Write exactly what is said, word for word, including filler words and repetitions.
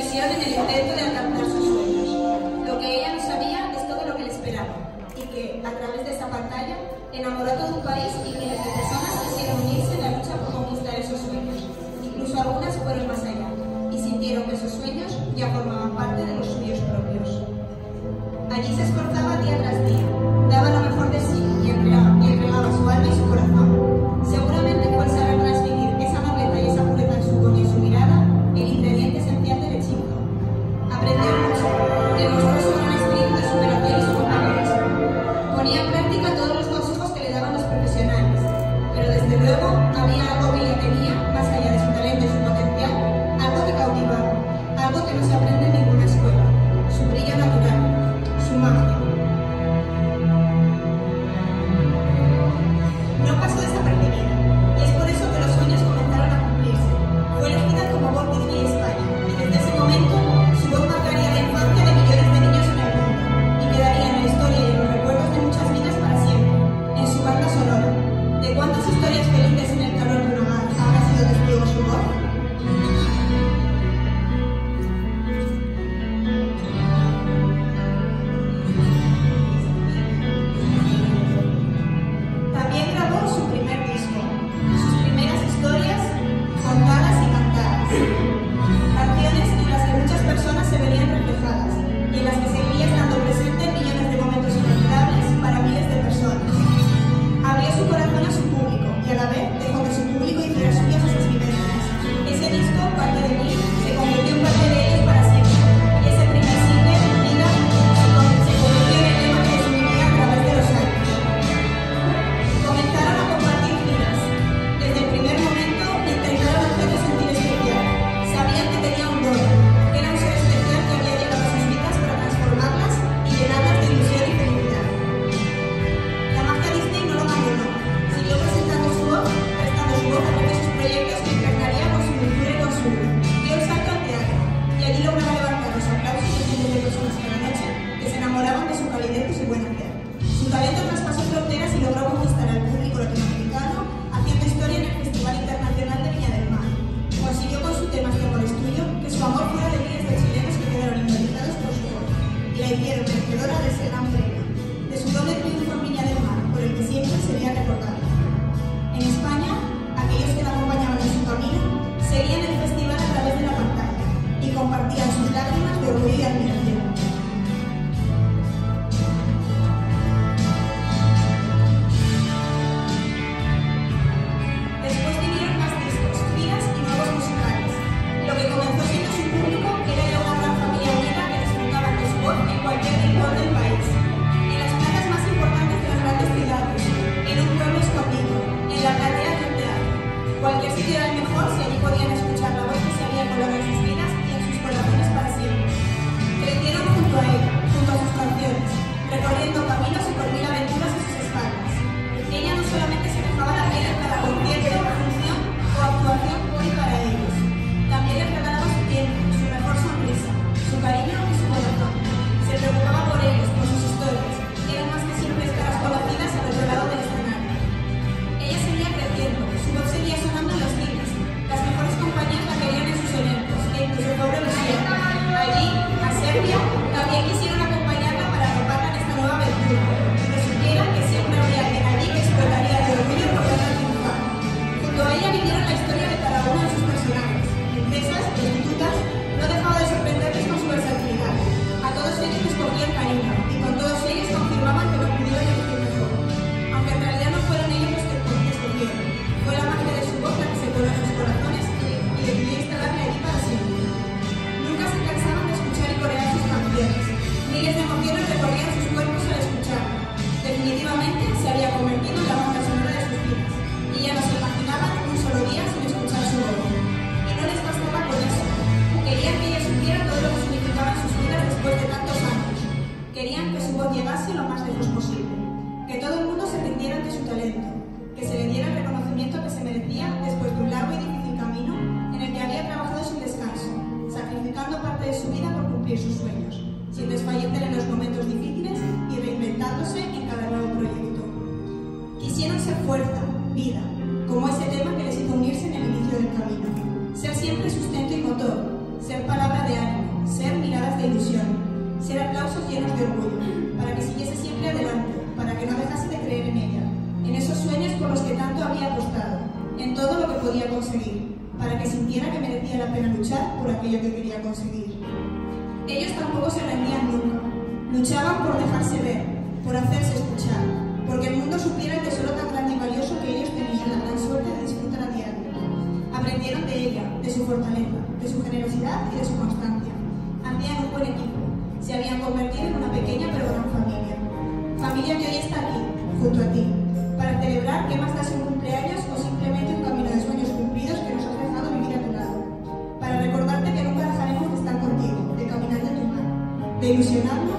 ilusión en el intento de alcanzar sus sueños. Lo que ella no sabía es todo lo que le esperaba, y que, a través de esa pantalla, enamoró a todo un país y miles de personas quisieron unirse en la lucha por conquistar esos sueños. Incluso algunas fueron más allá, y sintieron que esos sueños ya formaban parte de los suyos propios. Allí se esforzaba día tras día, daba lo mejor de sí y entregaba, y entregaba su alma y su corazón. Seguramente fue el saber transmitir esa nobleza y esa pureza en su tono y en su mirada el ingrediente esencial del hechizo. Aprendió mucho, demostró su gran espíritu de superación y su compromiso. Ponía en práctica todos los consejos que le daban los profesionales, pero desde luego había algo que ella tenía, más allá de su talento y su potencial, algo que cautivaba, algo que no se aprende en ninguna escuela, su brillo natural, su magia. No pasó desapercibida, y es por eso que los sueños comenzaron a cumplirse. Fue elegida como Walt Disney España, y desde ese momento su voz marcaría la infancia de millones de niños en el mundo, y quedaría en la historia y en los recuerdos de muchas vidas para siempre, en su banda sonora. ¿De cuántas historias felices en el calor de un hogar habrá sido testigo su voz? También grabó su primer disco, sus primeras historias contadas y cantadas, canciones en las que muchas personas se verían reflejadas y en las que seguiría estando presente en millones de momentos inolvidables para miles de personas. Abrió su corazón a su público y a la vez dejó que su público hiciera suyas esas vivencias. Ese disco, Parte de mí, se convirtió en parte de ellos para siempre, y ese primer single, Vida, se convirtió en el tema que les unía a través de los años. Comenzaron a compartir vidas. Desde el primer momento intentaron hacerlo sentir especial. Sabían que tenía un don, que era un ser especial que había llegado a sus vidas para transformarlas y llenarlas de ilusión y felicidad. La magia Disney no lo abandonó. Siguió presentando su voz, prestando su voz a través de sus proyectos que impregnaría con su dulzura y con su luz. Dio el salto al teatro, y allí lograba levantar los aplausos de miles de personas cada noche que se enamoraban de su calidez y su buen hacer. Su talento traspasó fronteras y logró conquistar al público latinoamericano, haciendo historia en el Festival Internacional de Viña del Mar. Consiguió con su tema Este amor es tuyo que su amor fuera de miles de chilenos que quedaron hipnotizados por su voz, y la hicieron merecedora de ese gran premio, de su doble triunfo en Viña del Mar, por el que siempre sería recordada. En España, aquellos que la acompañaban en su camino seguían el festival a través de la pantalla y compartían sus lágrimas de orgullo y admiración. Después vinieron más discos, giras y nuevos musicales. Lo que comenzó siendo su público era ya una gran familia unida que disfrutaban de su voz en cualquier rincón del país. En las plazas más importantes de las grandes ciudades, en un pueblo escondido, en la platea de un teatro. Cualquier sitio era el mejor si allí podían escuchar la voz que se había colado en sus vidas y en sus corazones para siempre. Crecieron junto a él, junto a sus canciones, recorriendo caminos y por mil aventuras a sus espaldas. Ella no solamente se dejaba la piel en cada concierto, función o actuación por y para ellos, también les regalaba su tiempo, su mejor sonrisa, su cariño y su corazón. Se preocupaba por ellos, por sus historias, eran más que simples caras conocidas al otro lado del escenario. Ella seguía creciendo, su voz seguía sonando en los cines, las mejores compañías la querían en sus eventos, e incluso el pobre Lucía. Allí, a Serbia, también quisieron acompañarla para arroparla en esta nueva aventura, y que supiera que siempre habría alguien allí que explotaría de orgullo por verla triunfar. Junto a ella vivieron la historia de cada uno de sus personajes, princesas, prostitutas, no dejaba de sorprenderles con su versatilidad. A todos ellos les cogían cariño, y con todos ellos confirmaban que no pudieron elegir mejor. Aunque en realidad no fueron ellos los que escogieron, fue la magia de su voz la que se coló en sus corazones y, y decidió instalarla allí para siempre. Nunca se cansaban de escuchar y corear sus canciones. Miles de emociones recorrían sus cuerpos al escucharla. Definitivamente se había convertido en la banda sonora de sus vidas, y ya no se imaginaban un solo día sin escuchar su voz. Y no les bastaba con eso. Querían que ella supiera todo lo que significaban sus vidas después de tantos años. Querían que su voz llegase lo más lejos posible, que todo el mundo se rindiera ante su talento, que se le diera el reconocimiento que se merecía después de un largo y difícil camino en el que había trabajado sin descanso, sacrificando parte de su vida por cumplir sus sueños, sin desfallecer en los momentos difíciles y reinventándose en cada nuevo proyecto. Quisieron ser fuerza, vida, como ese tema que les hizo unirse en el inicio del camino, ser siempre sustento y motor, ser palabra de ánimo, conseguir, para que sintiera que merecía la pena luchar por aquello que quería conseguir. Ellos tampoco se rendían nunca. Luchaban por dejarse ver, por hacerse escuchar, porque el mundo supiera el tesoro tan grande y valioso que ellos tenían la gran suerte de disfrutar a diario. Aprendieron de ella, de su fortaleza, de su generosidad y de su constancia. Hacían un buen equipo. Se habían convertido en una pequeña pero gran familia. Familia que hoy está aquí, junto a ti, para celebrar que más da un cumpleaños o simplemente un camino de sueños cumplidos que nos has dejado vivir a tu lado. Para recordarte que nunca dejaremos de estar contigo, de caminar de tu mano, de ilusionarnos